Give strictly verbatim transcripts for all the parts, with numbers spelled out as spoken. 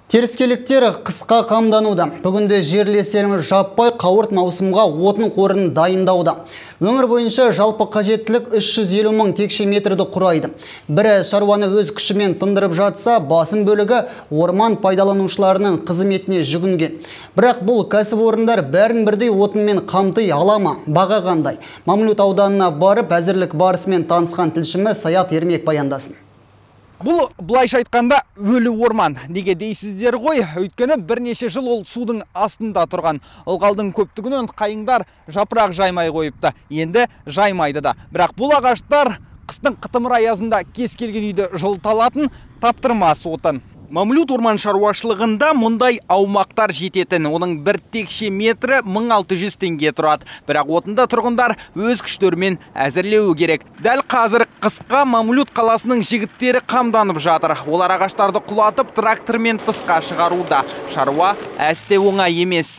Теріскейліктер қысқа қамдануда. Бүгінде жерлестеріміз жаппай қауырт маусымға отын қорын дайындауда. Өңір бойынша жалпы қажеттілік үш жүз елу мың текше метрді құрайды. Бірі шаруаны өз күшімен тындырып жатса, басым бөлігі орман пайдаланушыларының қызметіне жүгінген. Бірақ бұл кәсіпорындар бәрін бірдей отынмен қамтай ала ма? Баға қандай? Мамлют ауданына барып, әзірлік барысымен танысқан тілшіміз Саят Ермек баяндасын. Бұл былайша айтқанда өлі орман. Неге дейсіздер ғой? Өйткені бірнеше жыл ол судың астында тұрған. Ылғалдың көптігінен қайыңдар жапырақ жаймай қойыпты. Енді жаймайды да. Бірақ бұл ағаштар қыстың қытымыр аязында кез келген үйді жылыталатын таптырмас отын. Мамлют орман шаруашылығында мұндай аумақтар жететін. Оның бір текше метрі мың алты жүз теңге тұрады. Бірақ отында тұрғындар өз күштерімен әзірлеуі керек. Дәл қазір қысқа Мамлют қаласының жігіттері қамданып жатыр. Олар ағаштарды құлатып, трактормен тысқа шығаруда. Шаруа әсте оңай емес.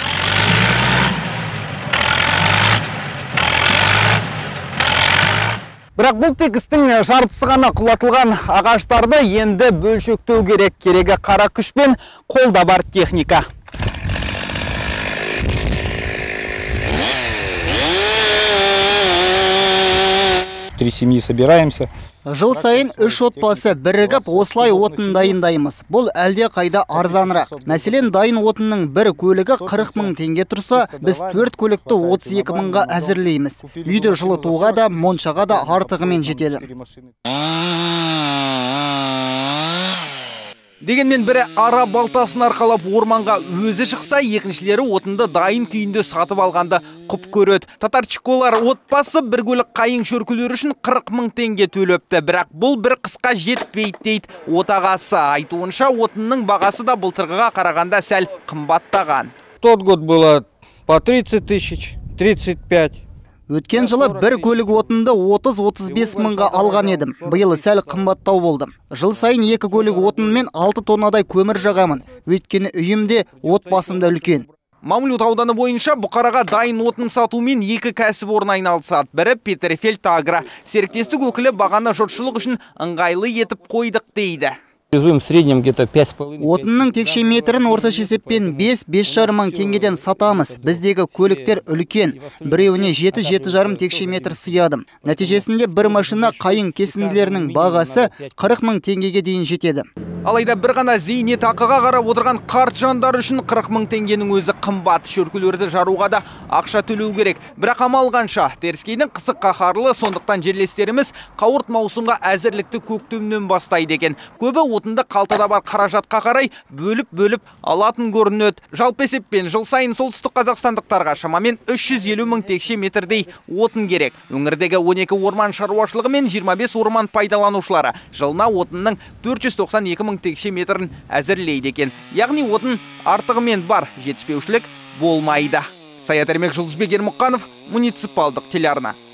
Бірақ бұл тек істің жартысы ғана құлатылған ағаштарды енді бөлшектеу керек. Керегі қара күш пен қолда бар техника. Три семьи собираемся. Жыл сайын үш отбасы бірігіп осылай отын дайындаймыз. Бұл әлде қайда арзанырақ. Мәселен, дайын отынның бір көлігі қырық мың теңге тұрса, біз төрт көлікті отыз екі мыңға әзірлейміз. Үйді жылытуға да, моншаға да артығымен жетеді. Дегенмен бірі ара балтасын арқалап орманға өзі шықса, екіншілері отынды дайын күйінде сатып алғанды құп көреді. Татарчиколар отбасы бір көлік қайың шөркілер үшін қырық мың теңге төлепті. Бірақ бұл бір қысқа жетпейді дейді отағасы. Айтуынша отынның бағасы да былтырғыға қарағанда сәл қымбаттаған. Тот год было по тридцать тысяч, тридцать пять. Өткен жылы бір көлік отынды отыз отыз бес мыңға алған едім. Биыл сәл қымбаттау болды. Жыл сайын екі көлік отынмен алты тоннадай көмір жағамын. Өйткені үйімде отбасымда үлкен. Мамлют ауданы бойынша бұқараға дайын отын сатумен екі кәсіпорын айналысады. Бірі Петерфельд Агро. Серіктестік өкілі бағаны жұртшылық үшін ыңғайлы етіп қойдық дейді. Отынның текше метрін орташа есеппен бес — бес жарым мың теңгеден сатамыз. Біздегі көліктер үлкен. Біреуіне жеті — жеті жарым текше метр сыяды. Нәтижесінде бір машина қайың кесінділерінің бағасы қырық мың теңгеге дейін жетеді. Алайда бір ғана зейнетақыға қарап отырған қарт жандар үшін қырық мың теңгенің өзі қымбат. Шөркілерді жаруға да ақша төлеу керек. Бірақ амал қанша? Теріскейдің қысы қаһарлы, сондықтан жерлестеріміз қауырт маусымға әзірлікті көктемнен бастайды екен. Көбі отынды қалтада бар қаражатқа қарай бөліп-бөліп алатын көрінеді. Жалпы есеппен жыл сайын солтүстік қазақстандықтарға шамамен үш жүз елу мың текше метрдей отын керек. Өңірдегі он екі орман шаруашылығы мен жиырма бес орман пайдаланушылары жылына отынның төрт жүз тоқсан екі мың текше метрін әзірлейді екен. Яғни отын артығымен бар, жетіспеушілік болмайды. Саят Ермек, Жұлдызбек Ермұқанов, муниципалдық телеарна.